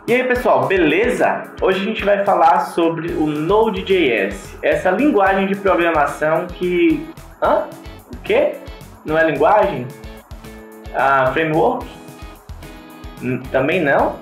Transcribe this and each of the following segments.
E aí pessoal, beleza? Hoje a gente vai falar sobre o Node.js, essa linguagem de programação que... O quê? Não é linguagem? Framework? Também não?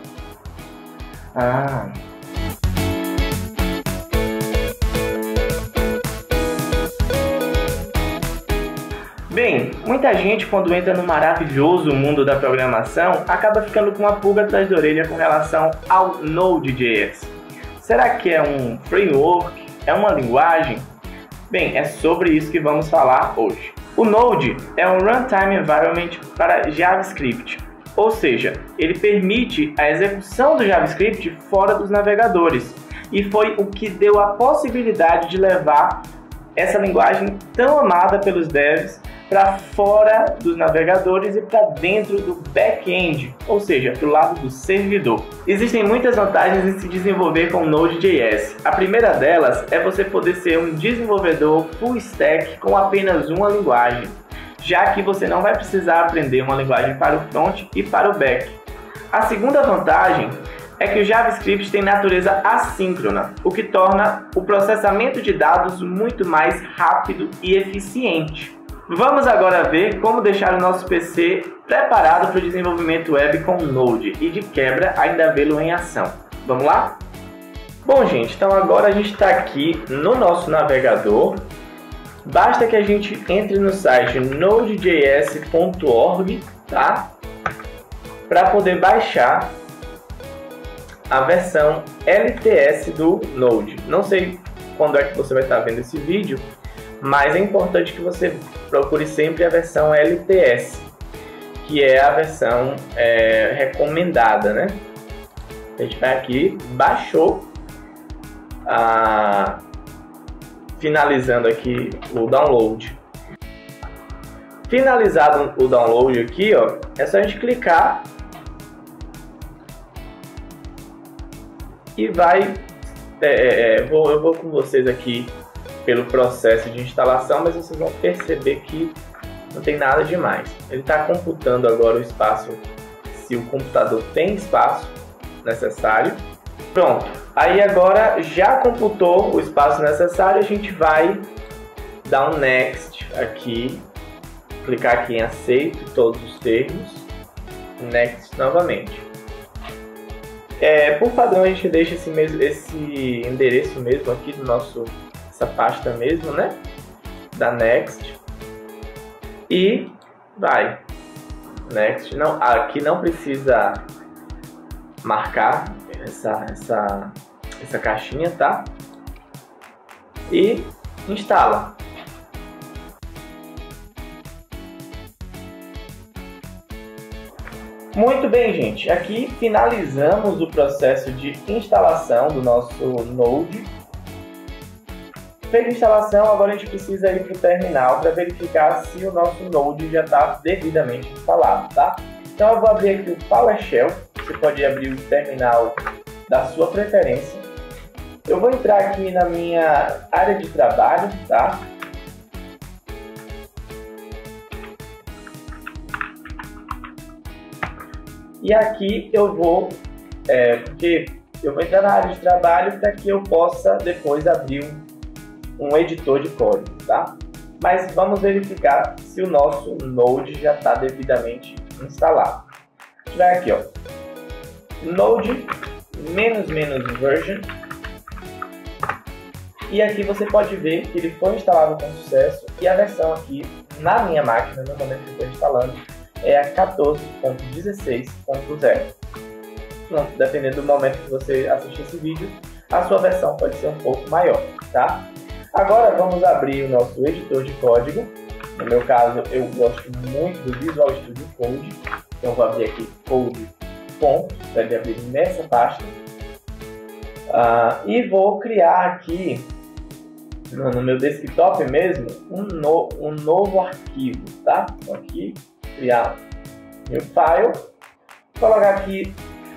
Bem, muita gente quando entra no maravilhoso mundo da programação acaba ficando com uma pulga atrás da orelha com relação ao Node.js. Será que é um framework? É uma linguagem? Bem, é sobre isso que vamos falar hoje. O Node é um Runtime Environment para JavaScript, ou seja, ele permite a execução do JavaScript fora dos navegadores, e foi o que deu a possibilidade de levar essa linguagem tão amada pelos devs para fora dos navegadores e para dentro do back-end, ou seja, para o lado do servidor. Existem muitas vantagens em se desenvolver com Node.js. A primeira delas é você poder ser um desenvolvedor full stack com apenas uma linguagem, já que você não vai precisar aprender uma linguagem para o front e para o back. A segunda vantagem é que o JavaScript tem natureza assíncrona, o que torna o processamento de dados muito mais rápido e eficiente. Vamos agora ver como deixar o nosso PC preparado para o desenvolvimento web com Node e de quebra ainda vê-lo em ação. Vamos lá? Bom gente, então agora a gente está aqui no nosso navegador. Basta que a gente entre no site nodejs.org, tá? Para poder baixar a versão LTS do Node. Não sei quando é que você vai estar vendo esse vídeo, mas é importante que você procure sempre a versão LTS, que é a versão recomendada, né? A gente vai aqui, baixou, finalizando aqui o download. Finalizado o download aqui, ó, é só a gente clicar e vai, eu vou com vocês aqui pelo processo de instalação, mas vocês vão perceber que não tem nada demais. Ele está computando agora o espaço, se o computador tem espaço necessário. Pronto, aí agora já computou o espaço necessário, a gente vai dar um next aqui, clicar aqui em aceito todos os termos, next novamente. Por padrão a gente deixa esse endereço mesmo aqui do nosso, essa pasta mesmo, né, da next, e vai next. Não, aqui não precisa marcar essa caixinha, tá? E instala. Muito bem, gente. Aqui finalizamos o processo de instalação do nosso Node. Feita a instalação, agora a gente precisa ir para o terminal para verificar se o nosso Node já está devidamente instalado, tá? Então eu vou abrir aqui o PowerShell. Você pode abrir o terminal da sua preferência. Eu vou entrar aqui na minha área de trabalho, tá? E aqui eu vou, porque eu vou entrar na área de trabalho para que eu possa depois abrir um editor de código, tá? Mas vamos verificar se o nosso Node já está devidamente instalado. A gente vai aqui, ó, Node --version, e aqui você pode ver que ele foi instalado com sucesso e a versão aqui na minha máquina, no momento que eu estou instalando, é a 14.16.0. Dependendo do momento que você assistir esse vídeo, a sua versão pode ser um pouco maior, tá? Agora vamos abrir o nosso editor de código. No meu caso, eu gosto muito do Visual Studio Code, então eu vou abrir aqui code. Para ele abrir nessa pasta. E vou criar aqui no meu desktop mesmo um novo arquivo, tá? Então aqui criar meu file, colocar aqui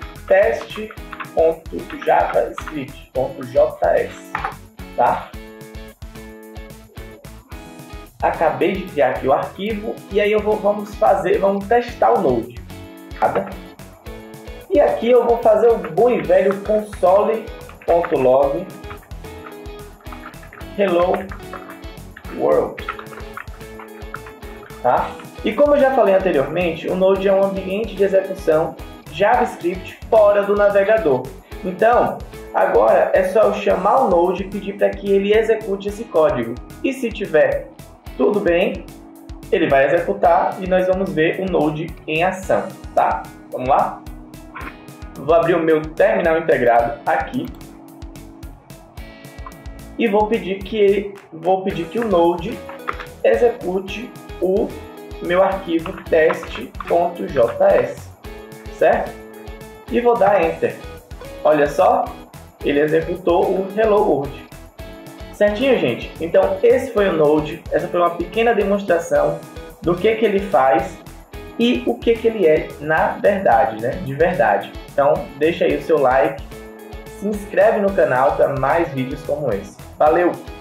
teste.javascript.js, tá? Acabei de criar aqui o arquivo e aí vamos testar o Node, tá? E aqui eu vou fazer o bom e velho console.log hello world, tá? E como eu já falei anteriormente, o Node é um ambiente de execução JavaScript fora do navegador. Então, agora é só eu chamar o Node e pedir para que ele execute esse código. E se tiver tudo bem, ele vai executar e nós vamos ver o Node em ação, tá? Vamos lá? Vou abrir o meu terminal integrado aqui e vou pedir que o Node execute o meu arquivo teste.js, certo? E vou dar Enter. Olha só, ele executou o Hello World. Certinho, gente? Então, esse foi o Node. Essa foi uma pequena demonstração do que ele faz e o que ele é na verdade, né? De verdade. Então, deixa aí o seu like, se inscreve no canal para mais vídeos como esse. Valeu!